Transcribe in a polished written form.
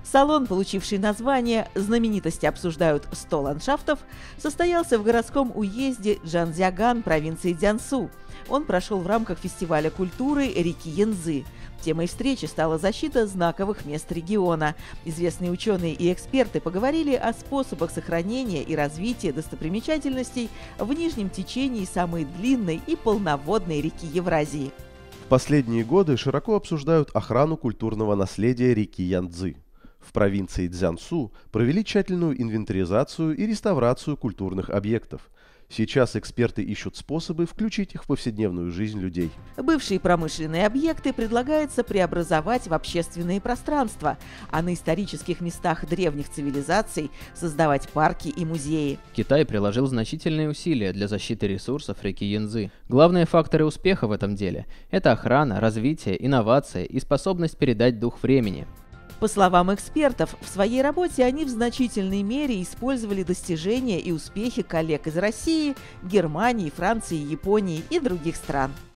Салон, получивший название «Знаменитости обсуждают 100 ландшафтов», состоялся в городском уезде Чжанцзяган провинции Цзянсу. Он прошел в рамках фестиваля культуры реки Янцзы. Темой встречи стала защита знаковых мест региона. Известные ученые и эксперты поговорили о способах сохранения и развития достопримечательностей в нижнем течении самой длинной и полноводной реки Евразии. В последние годы широко обсуждают охрану культурного наследия реки Янцзы. В провинции Цзянсу провели тщательную инвентаризацию и реставрацию культурных объектов. Сейчас эксперты ищут способы включить их в повседневную жизнь людей. Бывшие промышленные объекты предлагается преобразовать в общественные пространства, а на исторических местах древних цивилизаций создавать парки и музеи. Китай приложил значительные усилия для защиты ресурсов реки Янцзы. Главные факторы успеха в этом деле – это охрана, развитие, инновация и способность передать дух времени. По словам экспертов, в своей работе они в значительной мере использовали достижения и успехи коллег из России, Германии, Франции, Японии и других стран.